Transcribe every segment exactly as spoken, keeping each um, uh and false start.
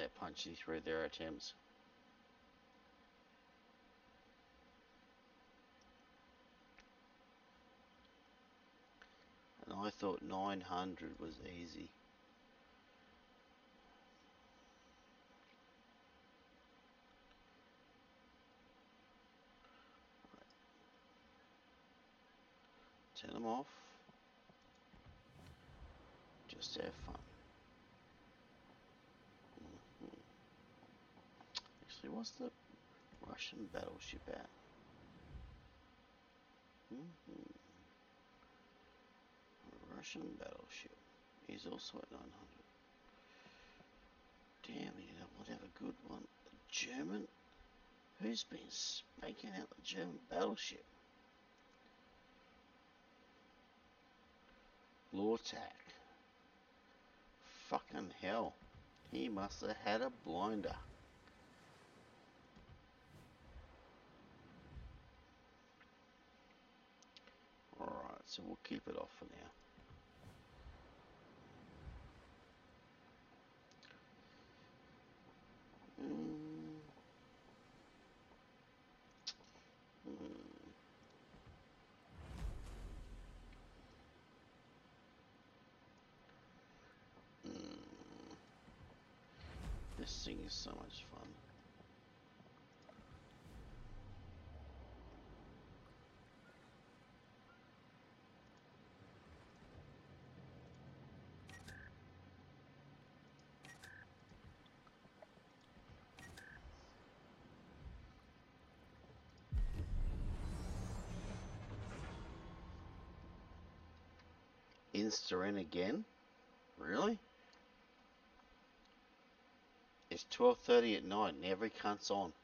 they're punching through their attempts. And I thought nine hundred was easy. Turn them off. Just have fun. Mm-hmm. Actually, what's the Russian battleship at? Mm-hmm. A Russian battleship is also at nine hundred. Damn, you know, we'll have a good one. A German? Who's been spanking out the German battleship? Lortak. Fucking hell. He must have had a blinder. Alright, so we'll keep it off for now. Mm. Mm. Mm. This thing is so much fun. Insta-in again? Really? It's twelve thirty at night and every cunt's on.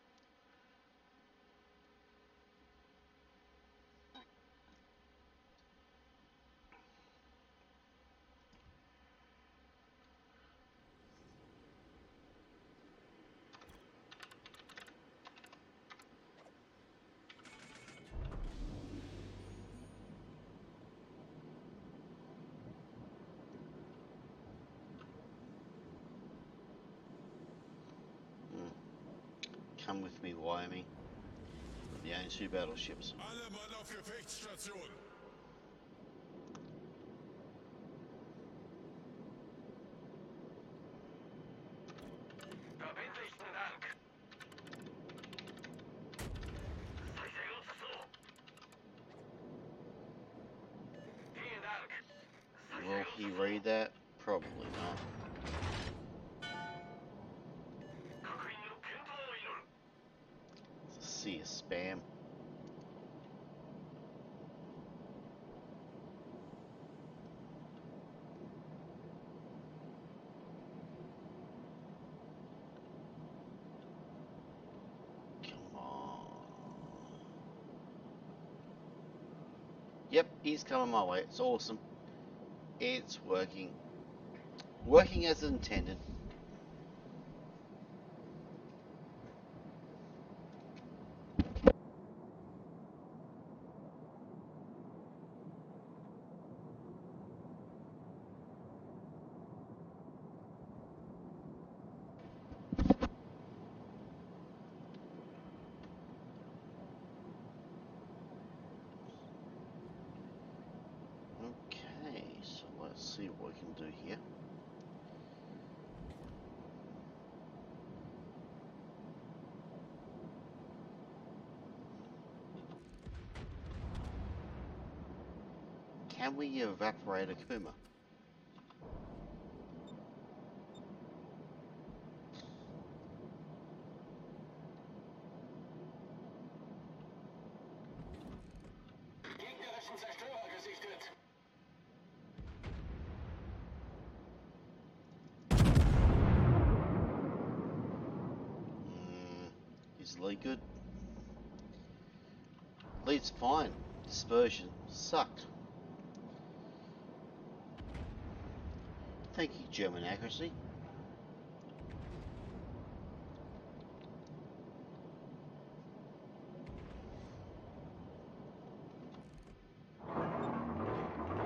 Come with me, Wyoming. The only two battleships. Alle Mann auf Gefechtsstation. Verbindlichsten Dank. Vielen Dank. Will he read that? Probably not. It's a sea of spam. Yep, he's coming my way. It's awesome. It's working. Working as intended. Okay, so let's see what we can do here. Can we evaporate a Kuma? Gegnerischen Zerstörer gesichtet. Mm, is lead good? Lead's fine. Dispersion sucked. Thank you, German accuracy.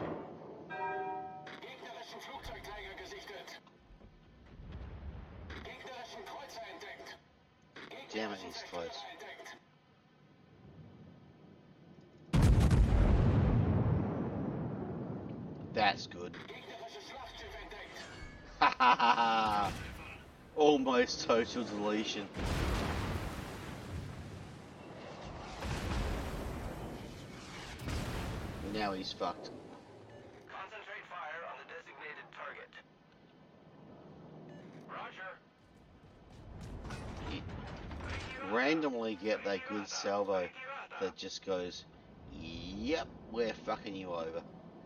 Gegnerischen Flugzeugträger gesichtet. Damn it, he's close. That's good. Ha ha ha ha! Almost total deletion. Now he's fucked. Concentrate fire on the designated target. Roger. You randomly get that good salvo that just goes, yep, we're fucking you over.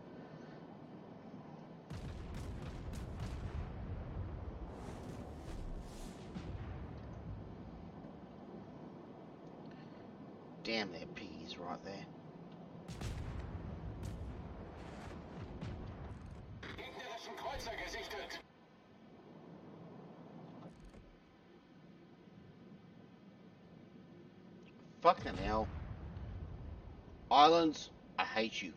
Damn, they're piggies right there. Gegnerischen Kreuzer gesichtet. Fucking hell. Islands, I hate you.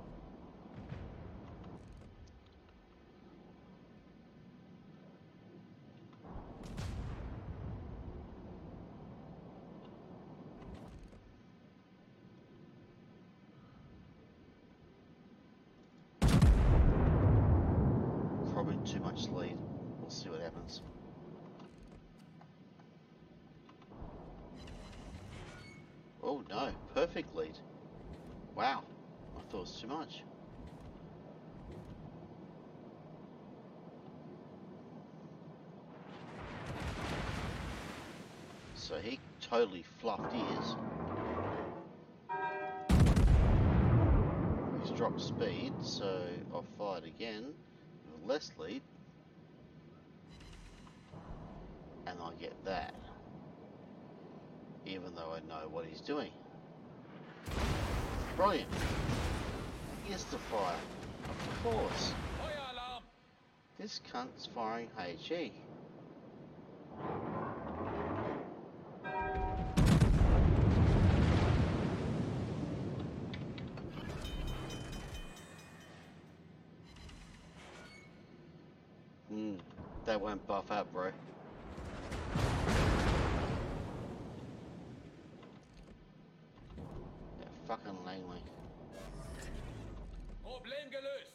Probably too much lead. We'll see what happens. Oh no, perfect lead. Wow, I thought it was too much. So he totally fluffed ears. He's dropped speed, so I've fired again with less lead. And I get that. Even though I know what he's doing. Brilliant. Here's the fire. Of course. This cunt's firing H E. Hmm, that won't buff up, bro. That fucking Langley. Problem gelöst.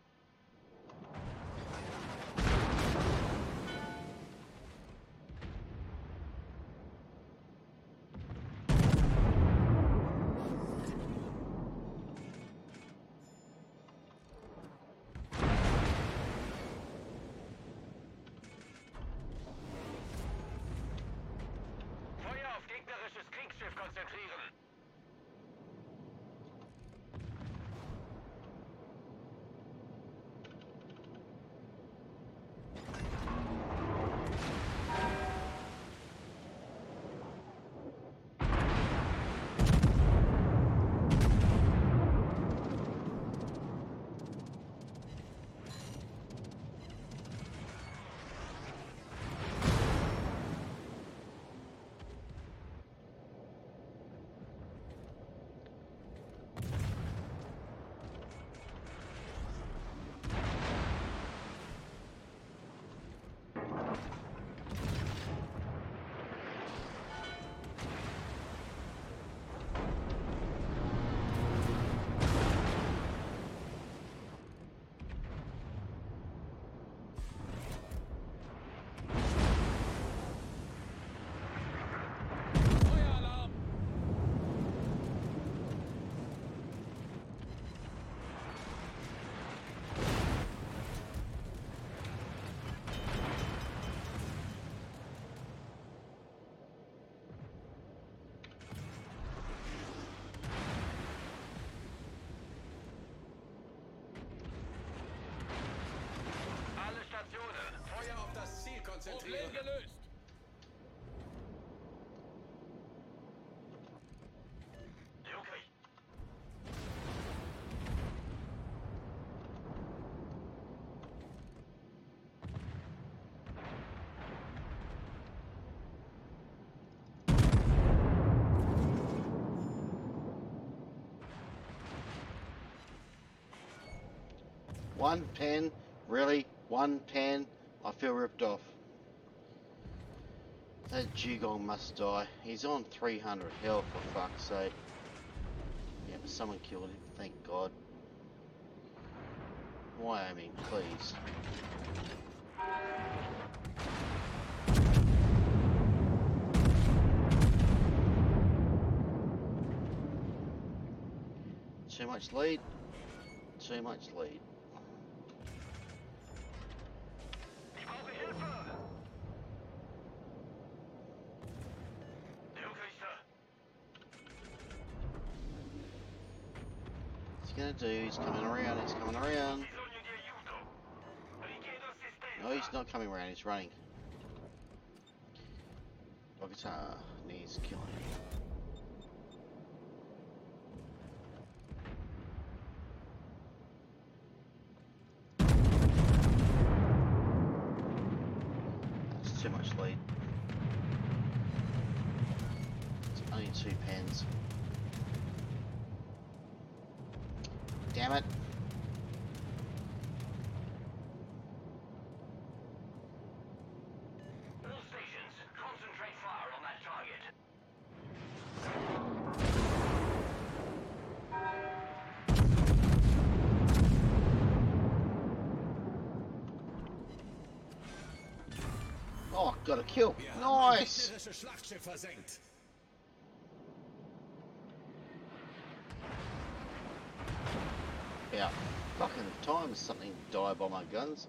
Feuer auf gegnerisches Kriegsschiff konzentrieren. Problem gelöst. Okay. One pen? Really? One pen? I feel ripped off. That dugong must die. He's on three hundred health, for fuck's sake. Yeah, but someone killed him, thank God. Wyoming, please. Too much lead. Too much lead. What's he gonna do? He's coming around, he's coming around. No, he's not coming around, he's running. Bogota needs killing. That's too much lead. It's only two pens. Damn it. All stations, concentrate fire on that target. Oh, got a kill. Nice. Yeah, fucking time something died by my guns.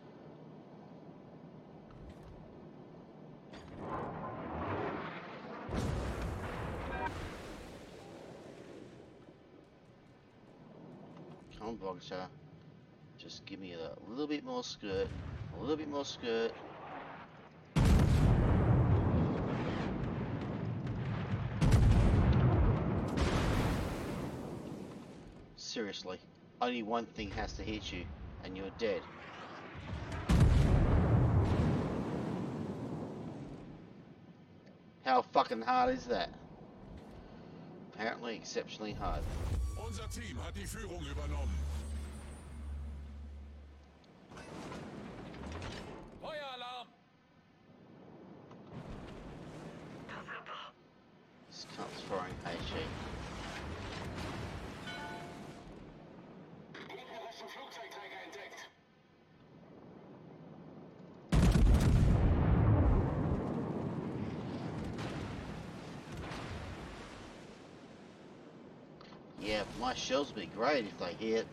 Come on, Bogota. Just give me a little bit more skirt. A little bit more skirt. Seriously, only one thing has to hit you, and you're dead. How fucking hard is that? Apparently exceptionally hard. Unser Team hat die Führung übernommen. Feueralarm! This cunt's firing H E. Yeah, my shells would be great if they hit.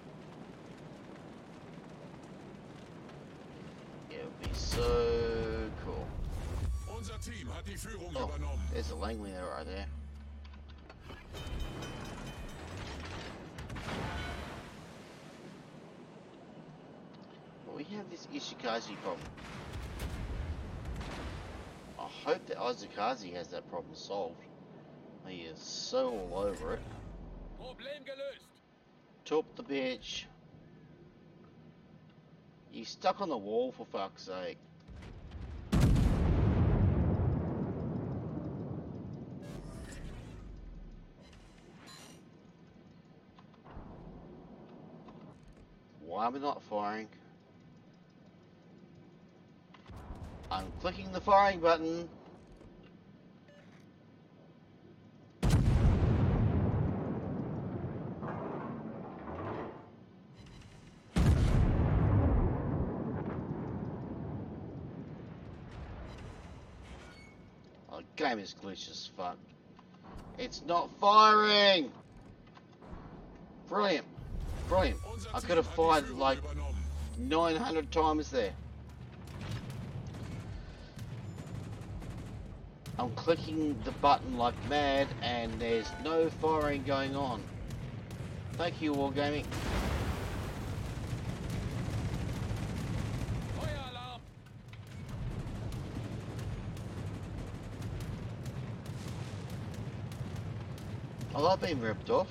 It would be so cool. Unser Team hat die Führung Oh, übernommen. there's a Langley there right there. Well, we have this Ishikazi problem. I hope that Izakazi has that problem solved. He is so all over it. Problem gelöst. Top the bitch. He's stuck on the wall, for fuck's sake. Why am I not firing? I'm clicking the firing button. Oh, the game is glitched as fuck. It's not firing! Brilliant. Brilliant. I could have fired like nine hundred times there. I'm clicking the button like mad and there's no firing going on. Thank you, Wargaming. Feueralarm! Oh, I've been ripped off.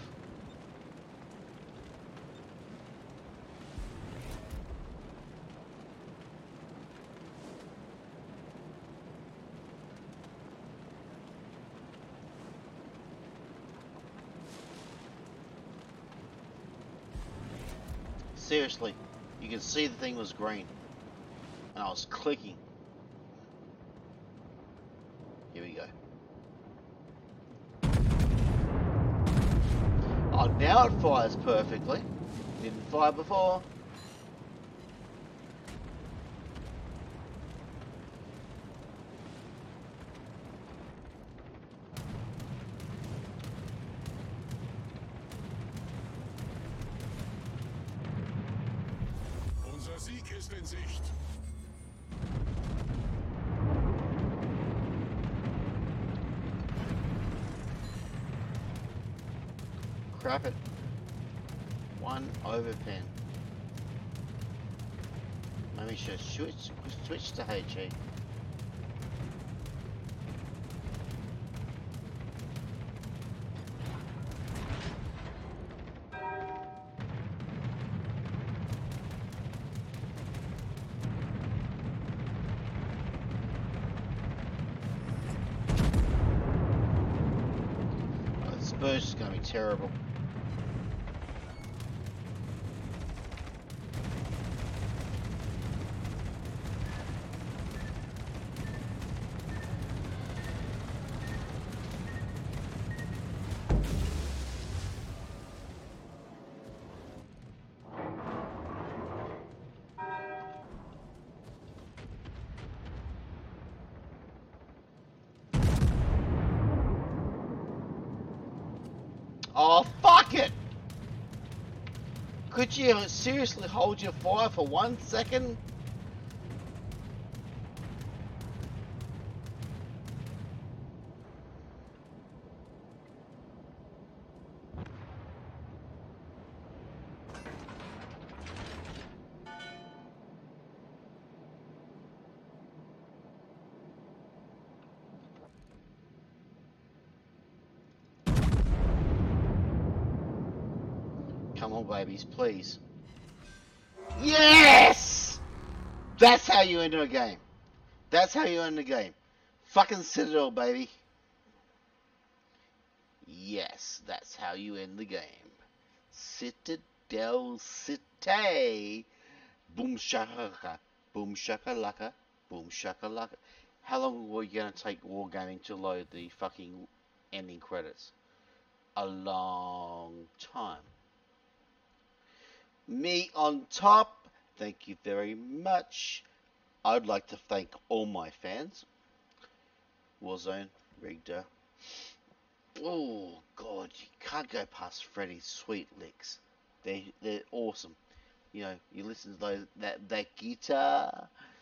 Seriously, you can see the thing was green. And I was clicking. Here we go. Oh, now it fires perfectly. Didn't fire before. Unser Sieg ist in Sicht. Crap it. One overpen. Maybe we should switch, switch to H E. Oh, this burst is going to be terrible. Oh, fuck it! Could you seriously hold your fire for one second? Come on, babies, please. Yes! That's how you end a game. That's how you end the game. Fucking Citadel, baby. Yes, that's how you end the game. Citadel City. Boom shaka laka. Boom shaka laka. Boom shaka laka. How long were you going to take Wargaming to load the fucking ending credits? A long time. Me on top, thank you very much. I'd like to thank all my fans. Warzone, Rigda. Oh god, you can't go past Freddy's sweet licks. They they're awesome. You know, you listen to those that that guitar.